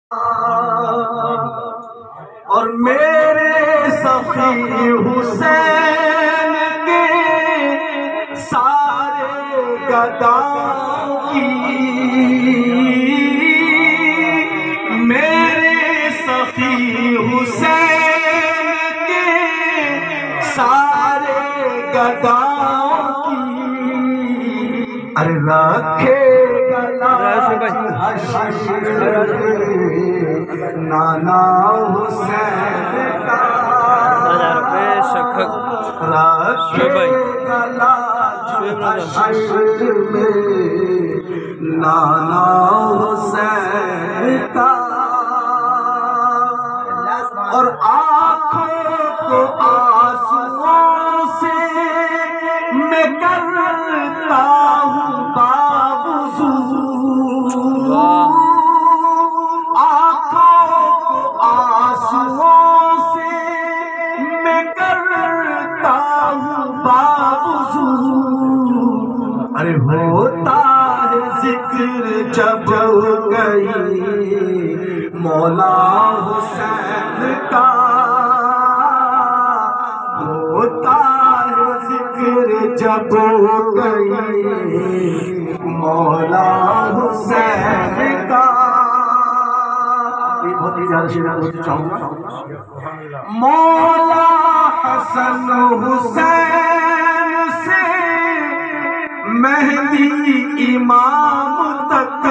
اور میرے سخی حسین کے سارے گداؤں کی، میرے سخی حسین کے سارے گداؤں کی، ارے رکھے نانا حسین کا، رکھے حشر میں نانا حسین کا، اور آنکھوں کو آنسوؤں سے میں کرتا ہوں باوضو، آنکھوں کو آنسوؤں سے میں کرتا ہوں باوضو، ارے ہوتا ہے ذکر جب گئی مولا حسین کا، ہوتا ہے ذکر جب گئی مولا حسین کا، یہ بہت ہی زیادہ شعر بولنا چاہوں گا، مولا حسن حسین سے مہدی امام تک،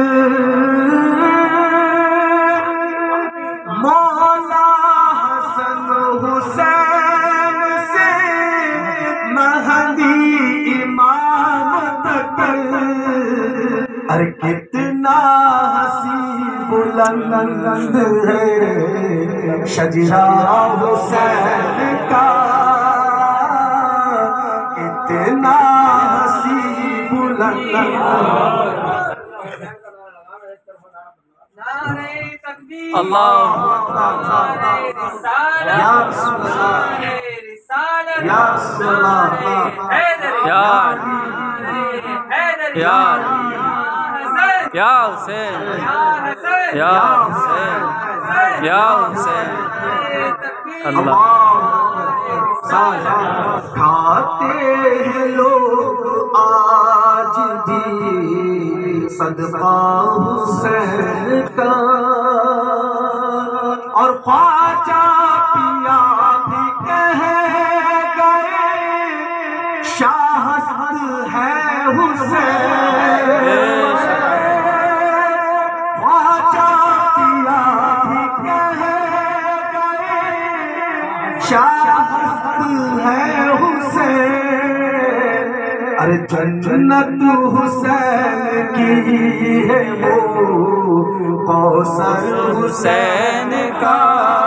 مولا حسن حسین سے مہدی امام تک، ارے کتنا حسین بلند ہے شجرہ حسین کا، کتنا حسین بلند، اللہ یا رسول اللہ یا رسول اللہ یا حسین یا حسین یا حسین، اللہ کھاتے ہیں لوگ آج بھی صدقہ حسین کا، اور خواجہ پیا بھی کہہ گئے شاہ ہے حسین، خواجہ پیا بھی کہہ گئے شاہ ہے حسین، ارے جنت حسین کی ہے وہ کوثر حسین کا،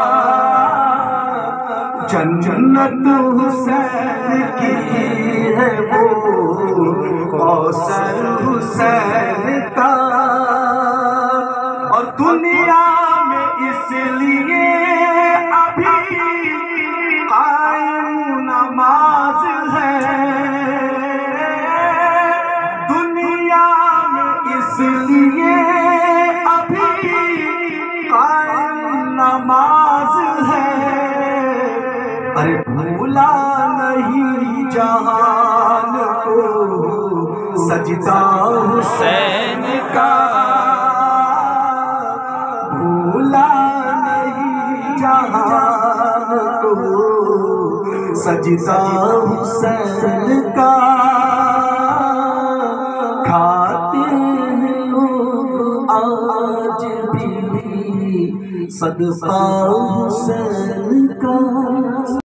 جنت حسین کی ہے وہ کوثر حسین کا، اور دنیا میں اس لیے ابھی قائم نماز ہے، دنیا میں اس لیے ابھی قائم نماز ہے، ارے بھولا نہیں جہان کو سجدہ حسین کا، بھولا نہیں جہان کو سجدہ حسین کا، کھاتے ہیں لوگ آج بھی صدقہ حسین کا۔